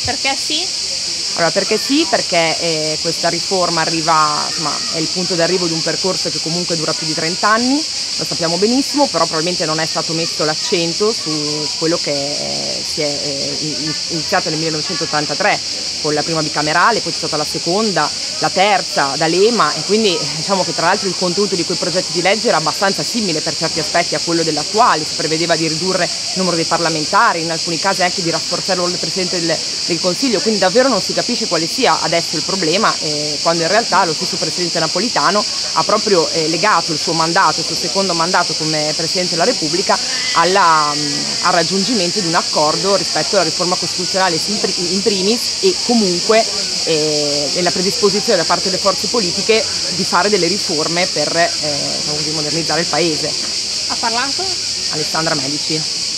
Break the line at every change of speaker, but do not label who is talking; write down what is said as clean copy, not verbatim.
Perché sì?
Allora, perché sì? Perché questa riforma arriva, insomma, è il punto d'arrivo di un percorso che comunque dura più di 30 anni, lo sappiamo benissimo, però probabilmente non è stato messo l'accento su quello che si è iniziato nel 1983 con la prima bicamerale, poi c'è stata la seconda, la terza, D'Alema, e quindi diciamo che tra l'altro il contenuto di quei progetti di legge era abbastanza simile per certi aspetti a quello dell'attuale, si prevedeva di ridurre il numero dei parlamentari, in alcuni casi anche di rafforzare il ruolo del Presidente del Consiglio, quindi davvero non si capisce quale sia adesso il problema, quando in realtà lo stesso Presidente Napolitano ha proprio legato il suo mandato, il suo secondo mandato come Presidente della Repubblica al raggiungimento di un accordo rispetto alla riforma costituzionale in primis e comunque nella predisposizione da parte delle forze politiche di fare delle riforme per di modernizzare il Paese.
Ha parlato?
Alessandra Medici.